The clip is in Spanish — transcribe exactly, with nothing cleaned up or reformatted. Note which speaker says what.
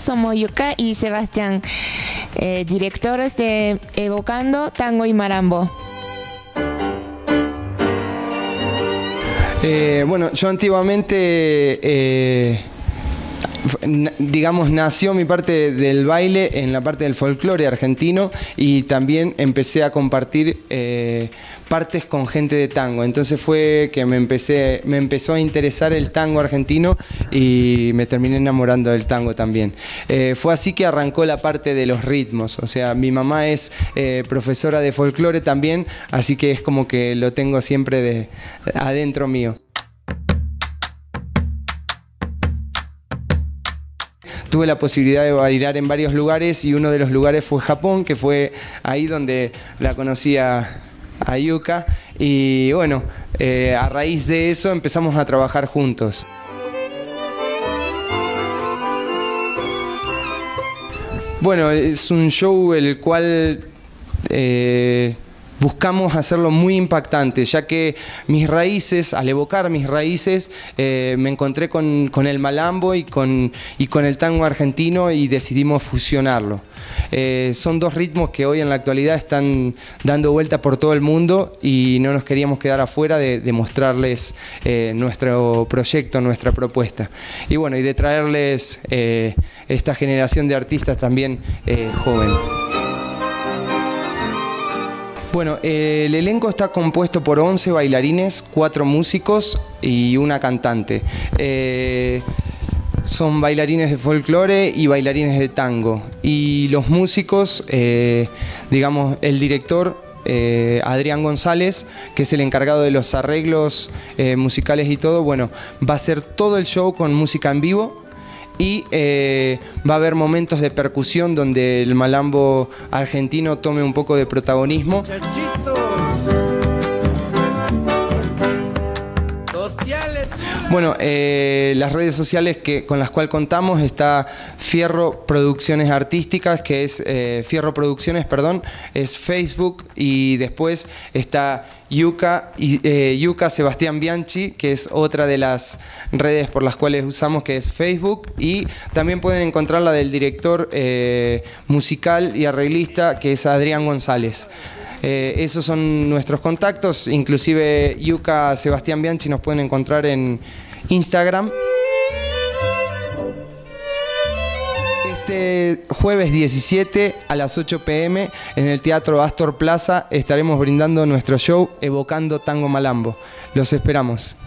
Speaker 1: somos Yuka y Sebastián, eh, directores de Evocando Tango y Malambo.
Speaker 2: Eh, bueno, yo antiguamente, eh, digamos, nació mi parte del baile en la parte del folclore argentino y también empecé a compartir eh, partes con gente de tango. Entonces fue que me, empecé, me empezó a interesar el tango argentino y me terminé enamorando del tango también. Eh, fue así que arrancó la parte de los ritmos. O sea, mi mamá es eh, profesora de folclore también, así que es como que lo tengo siempre de, adentro mío. Tuve la posibilidad de bailar en varios lugares y uno de los lugares fue Japón, que fue ahí donde la conocí a, a Yuka. Y bueno, eh, a raíz de eso empezamos a trabajar juntos. Bueno, es un show el cual eh, buscamos hacerlo muy impactante, ya que mis raíces, al evocar mis raíces, eh, me encontré con, con el malambo y con, y con el tango argentino y decidimos fusionarlo. Eh, son dos ritmos que hoy en la actualidad están dando vuelta por todo el mundo y no nos queríamos quedar afuera de, de mostrarles eh, nuestro proyecto, nuestra propuesta. Y bueno, y de traerles eh, esta generación de artistas también eh, joven. Bueno, eh, el elenco está compuesto por once bailarines, cuatro músicos y una cantante. Eh, son bailarines de folclore y bailarines de tango. Y los músicos, eh, digamos, el director eh, Adrián González, que es el encargado de los arreglos eh, musicales y todo, bueno, va a hacer todo el show con música en vivo. Y eh, va a haber momentos de percusión donde el malambo argentino tome un poco de protagonismo. Bueno, eh, las redes sociales que, con las cuales contamos está Fierro Producciones Artísticas, que es eh, Fierro Producciones, perdón, es Facebook, y después está Yuka, eh, Yuka Sebastián Bianchi, que es otra de las redes por las cuales usamos, que es Facebook, y también pueden encontrar la del director eh, musical y arreglista, que es Adrián González. Eh, esos son nuestros contactos, inclusive Yuka Sebastián Bianchi nos pueden encontrar en Instagram. Este jueves diecisiete a las ocho pe eme en el Teatro Astor Plaza estaremos brindando nuestro show Evocando Tango Malambo. Los esperamos.